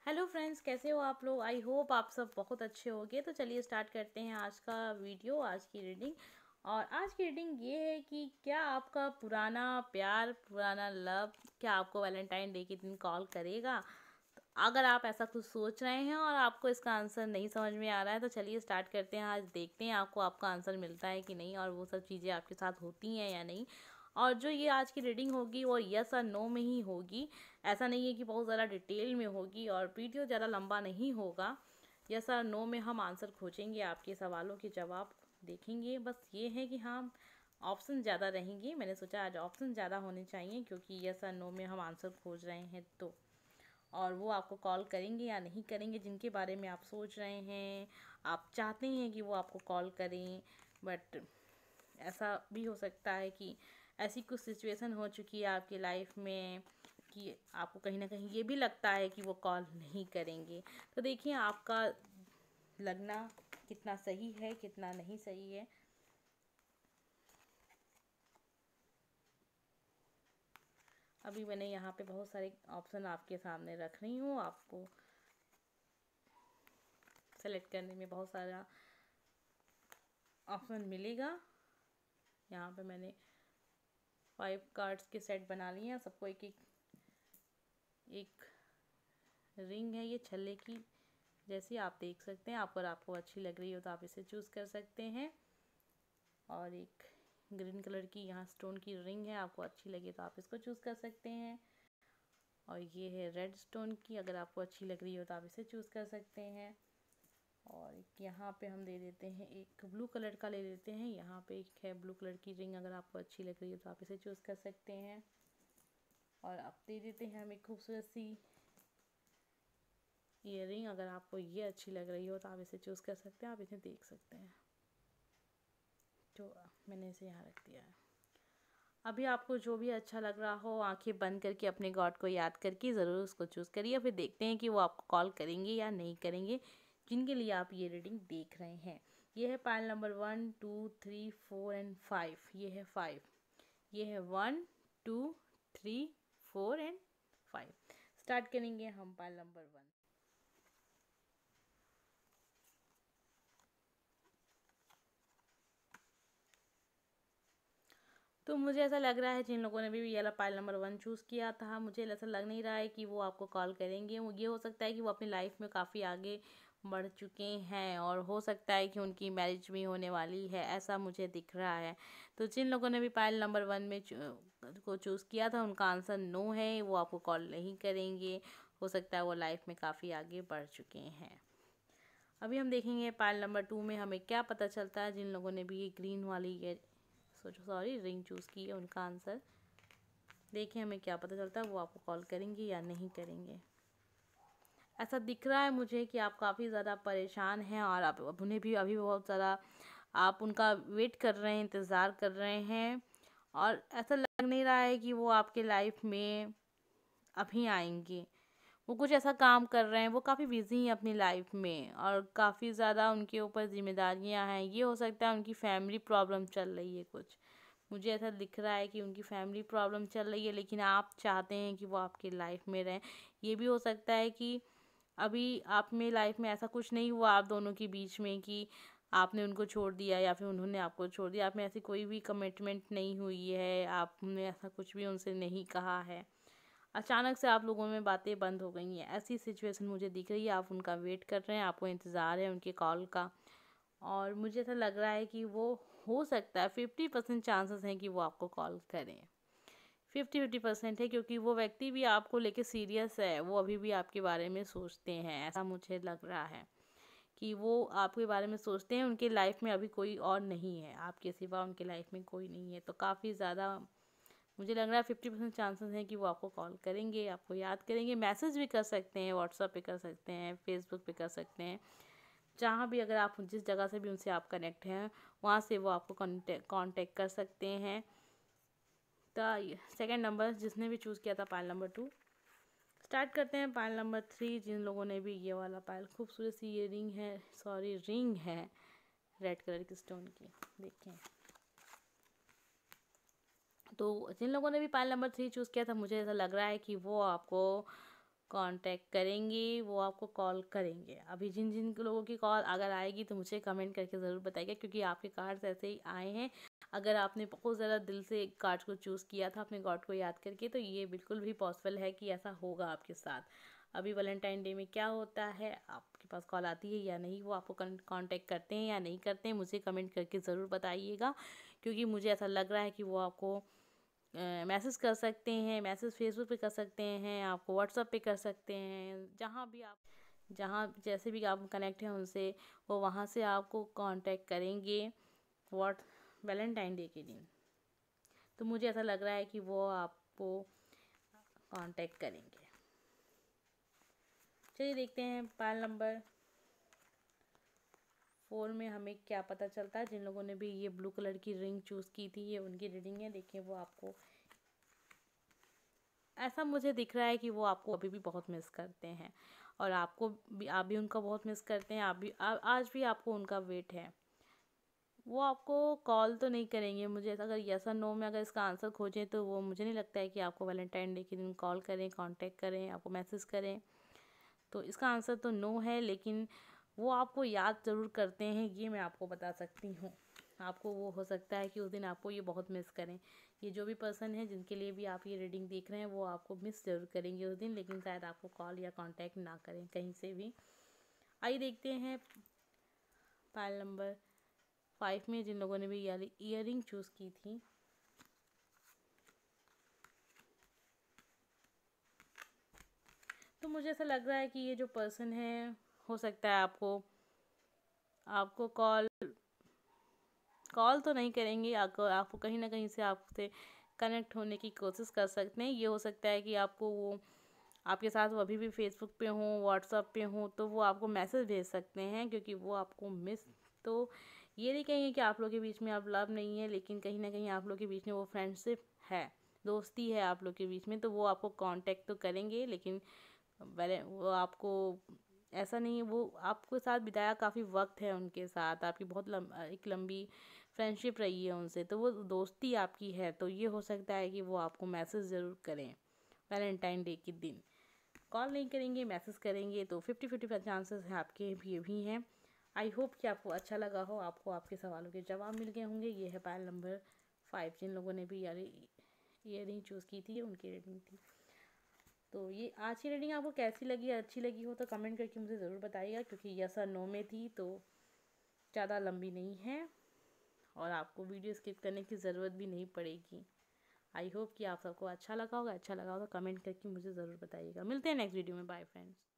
Hello friends, कैसे हो आप लोग। आई होप आप सब बहुत अच्छे होंगे। तो चलिए स्टार्ट करते हैं आज का वीडियो, आज की रीडिंग। और आज की रीडिंग ये है कि क्या आपका पुराना प्यार, पुराना लव, क्या आपको वैलेंटाइन डे के दिन कॉल करेगा। तो अगर आप ऐसा कुछ सोच रहे हैं और आपको इसका आंसर नहीं समझ में आ रहा है, तो चलिए स्टार्ट करते हैं। आज देखते हैं आपको आपका आंसर मिलता है कि नहीं, और वो सब चीज़ें आपके साथ होती हैं या नहीं। और जो ये आज की रीडिंग होगी वो यस और नो में ही होगी। ऐसा नहीं है कि बहुत ज़्यादा डिटेल में होगी, और वीडियो ज़्यादा लंबा नहीं होगा। यस और नो में हम आंसर खोजेंगे, आपके सवालों के जवाब देखेंगे। बस ये है कि हम ऑप्शन ज़्यादा रहेंगे। मैंने सोचा आज ऑप्शन ज़्यादा होने चाहिए, क्योंकि यस और नो में हम आंसर खोज रहे हैं। तो और वो आपको कॉल करेंगे या नहीं करेंगे, जिनके बारे में आप सोच रहे हैं, आप चाहते हैं कि वो आपको कॉल करें। बट ऐसा भी हो सकता है कि ऐसी कुछ सिचुएशन हो चुकी है आपकी लाइफ में कि आपको कहीं ना कहीं ये भी लगता है कि वो कॉल नहीं करेंगे। तो देखिए आपका लगना कितना सही है, कितना नहीं सही है। अभी मैंने यहाँ पे बहुत सारे ऑप्शन आपके सामने रख रही हूँ। आपको सेलेक्ट करने में बहुत सारा ऑप्शन मिलेगा। यहाँ पे मैंने 5 कार्ड्स के सेट बना लिए हैं। सबको एक एक रिंग है, ये छल्ले की जैसी आप देख सकते हैं। अगर आपको अच्छी लग रही हो तो आप इसे चूज़ कर सकते हैं। और एक ग्रीन कलर की यहाँ स्टोन की रिंग है, आपको अच्छी लगे तो आप इसको चूज़ कर सकते हैं। और ये है रेड स्टोन की, अगर आपको अच्छी लग रही हो तो आप इसे चूज़ कर सकते हैं। और एक यहाँ पे हम दे देते हैं, एक ब्लू कलर का ले लेते हैं। यहाँ पे एक है ब्लू कलर की रिंग, अगर आपको अच्छी लग रही हो तो आप इसे चूज़ कर सकते हैं। और अब दे देते हैं हम एक खूबसूरत सी ईयरिंग, अगर आपको ये अच्छी लग रही हो तो आप इसे चूज़ कर सकते हैं। आप इसे देख सकते हैं। तो मैंने इसे यहाँ रख दिया है। अभी आपको जो भी अच्छा लग रहा हो, आंखें बंद करके अपने गॉड को याद करके ज़रूर उसको चूज़ करिए। फिर देखते हैं कि वो आपको कॉल करेंगे या नहीं करेंगे, जिनके लिए आप ये रीडिंग देख रहे हैं। ये है पाइल नंबर 1 2 3 4 एंड 5। ये है 5, ये है 1 2 3 4 एंड 5। स्टार्ट करेंगे हम पाइल नंबर 1। तो मुझे ऐसा लग रहा है जिन लोगों ने भी ये वाला पाइल नंबर 1 चूज़ किया था, मुझे ऐसा लग नहीं रहा है कि वो आपको कॉल करेंगे। ये हो सकता है कि वो अपनी लाइफ में काफ़ी आगे बढ़ चुके हैं, और हो सकता है कि उनकी मैरिज भी होने वाली है, ऐसा मुझे दिख रहा है। तो जिन लोगों ने भी पाइल नंबर 1 में को चूज़ किया था, उनका आंसर नो है, वो आपको कॉल नहीं करेंगे। हो सकता है वो लाइफ में काफ़ी आगे बढ़ चुके हैं। अभी हम देखेंगे पाइल नंबर 2 में हमें क्या पता चलता है। जिन लोगों ने भी ये ग्रीन वाली ये रिंग चूज़ की है, उनका आंसर देखें हमें क्या पता चलता है। वो आपको कॉल करेंगे या नहीं करेंगे। ऐसा दिख रहा है मुझे कि आप काफ़ी ज़्यादा परेशान हैं, और आप उन्हें भी अभी बहुत ज़्यादा आप उनका वेट कर रहे हैं, इंतज़ार कर रहे हैं। और ऐसा लग नहीं रहा है कि वो आपके लाइफ में अभी आएंगे। वो कुछ ऐसा काम कर रहे हैं, वो काफ़ी बिजी हैं अपनी लाइफ में, और काफ़ी ज़्यादा उनके ऊपर जिम्मेदारियां हैं। ये हो सकता है उनकी फैमिली प्रॉब्लम चल रही है कुछ। मुझे ऐसा दिख रहा है कि उनकी फैमिली प्रॉब्लम चल रही है, लेकिन आप चाहते हैं कि वो आपकी लाइफ में रहें। ये भी हो सकता है कि अभी आप में लाइफ में ऐसा कुछ नहीं हुआ आप दोनों के बीच में कि आपने उनको छोड़ दिया या फिर उन्होंने आपको छोड़ दिया। आप में ऐसी कोई भी कमिटमेंट नहीं हुई है, आपने ऐसा कुछ भी उनसे नहीं कहा है। अचानक से आप लोगों में बातें बंद हो गई हैं, ऐसी सिचुएशन मुझे दिख रही है। आप उनका वेट कर रहे हैं, आपको इंतज़ार है उनके कॉल का। और मुझे ऐसा लग रहा है कि वो हो सकता है 50% चांसेस हैं कि वो आपको कॉल करें। 50-50% है, क्योंकि वो व्यक्ति भी आपको लेके सीरियस है। वो अभी भी आपके बारे में सोचते हैं, ऐसा मुझे लग रहा है कि वो आपके बारे में सोचते हैं। उनके लाइफ में अभी कोई और नहीं है, आपके सिवा उनके लाइफ में कोई नहीं है। तो काफ़ी ज़्यादा मुझे लग रहा है 50% चांसेस हैं कि वो आपको कॉल करेंगे, आपको याद करेंगे। मैसेज भी कर सकते हैं, व्हाट्सएप पे कर सकते हैं, फेसबुक पे कर सकते हैं। जहाँ भी, अगर आप जिस जगह से भी उनसे आप कनेक्ट हैं, वहाँ से वो आपको कांटेक्ट कर सकते हैं। तो सेकंड नंबर जिसने भी चूज़ किया था पाइल नंबर 2, स्टार्ट करते हैं पाइल नंबर 3। जिन लोगों ने भी ये वाला पाइल, खूबसूरत सी ये रिंग है रेड कलर की स्टोन की, देखें। तो जिन लोगों ने भी पाइल नंबर 3 चूज़ किया था, मुझे ऐसा लग रहा है कि वो आपको कांटेक्ट करेंगे, वो आपको कॉल करेंगे। अभी जिन जिन लोगों की कॉल अगर आएगी तो मुझे कमेंट करके ज़रूर बताइएगा, क्योंकि आपके कार्ड्स ऐसे ही आए हैं। अगर आपने बहुत ज़्यादा दिल से कार्ड को चूज़ किया था अपने गॉड को याद करके, तो ये बिल्कुल भी पॉसिबल है कि ऐसा होगा आपके साथ। अभी वैलेंटाइन डे में क्या होता है, आपके पास कॉल आती है या नहीं, वो आपको कांटेक्ट करते हैं या नहीं करते हैं, मुझे कमेंट करके ज़रूर बताइएगा। क्योंकि मुझे ऐसा लग रहा है कि वो आपको मैसेज कर सकते हैं, मैसेज फेसबुक पे कर सकते हैं, आपको व्हाट्सएप पे कर सकते हैं, जहाँ जैसे भी आप कनेक्ट हैं उनसे, वो वहाँ से आपको कांटेक्ट करेंगे व्हाट वैलेंटाइन डे के दिन। तो मुझे ऐसा लग रहा है कि वो आपको कांटेक्ट करेंगे। चलिए देखते हैं पायल नंबर 4 में हमें क्या पता चलता है। जिन लोगों ने भी ये ब्लू कलर की रिंग चूज़ की थी, ये उनकी रीडिंग है। देखिए वो आपको ऐसा मुझे दिख रहा है कि वो आपको अभी भी बहुत मिस करते हैं, और आप भी उनका बहुत मिस करते हैं। आज भी आपको उनका वेट है। वो आपको कॉल तो नहीं करेंगे, मुझे अगर यस और नो में अगर इसका आंसर खोजें तो वो मुझे नहीं लगता है कि आपको वैलेंटाइन डे के दिन कॉल करें, कांटेक्ट करें, आपको मैसेज करें। तो इसका आंसर तो नो है, लेकिन वो आपको याद ज़रूर करते हैं, ये मैं आपको बता सकती हूँ। आपको वो हो सकता है कि उस दिन आपको ये बहुत मिस करें। ये जो भी पर्सन है जिनके लिए भी आप ये रीडिंग देख रहे हैं, वो आपको मिस ज़रूर करेंगे उस दिन, लेकिन शायद आपको कॉल या कांटेक्ट ना करें कहीं से भी। आइए देखते हैं पायल नंबर 5 में जिन लोगों ने भी ईयरिंग चूज़ की थी। तो मुझे ऐसा लग रहा है कि ये जो पर्सन है, हो सकता है आपको कॉल तो नहीं करेंगे, आपको कहीं ना कहीं से आपसे कनेक्ट होने की कोशिश कर सकते हैं। ये हो सकता है कि वो आपके साथ वो अभी भी फेसबुक पे हों, व्हाट्सएप पे हों, तो वो आपको मैसेज भेज सकते हैं, क्योंकि वो आपको मिस तो ये नहीं कहेंगे कि आप लोग के बीच में अब लव नहीं है, लेकिन कहीं ना कहीं आप लोग के बीच में वो फ्रेंडशिप है, दोस्ती है आप लोग के बीच में। तो वो आपको कांटेक्ट तो करेंगे, लेकिन वो आपको ऐसा नहीं है, वो आपके साथ बिताया काफ़ी वक्त है उनके साथ, आपकी बहुत एक लंबी फ्रेंडशिप रही है उनसे, तो वो दोस्ती आपकी है। तो ये हो सकता है कि वो आपको मैसेज ज़रूर करें वैलेंटाइन डे के दिन। कॉल नहीं करेंगे, मैसेज करेंगे, तो 50-50 चांसेस हैं आपके भी हैं। आई होप कि आपको अच्छा लगा हो, आपको आपके सवालों के जवाब मिल गए होंगे। ये है पायल नंबर 5, जिन लोगों ने भी ईयरिंग चूज़ की थी उनकी रीडिंग थी। तो ये आज की रीडिंग आपको कैसी लगी, अच्छी लगी हो तो कमेंट करके मुझे ज़रूर बताइएगा, क्योंकि यस और नो में थी तो ज़्यादा लंबी नहीं है, और आपको वीडियो स्किप करने की ज़रूरत भी नहीं पड़ेगी। आई होप कि आप सबको अच्छा लगा होगा। अच्छा लगा होगा तो कमेंट करके मुझे ज़रूर बताइएगा। मिलते हैं नेक्स्ट वीडियो में। Bye friends.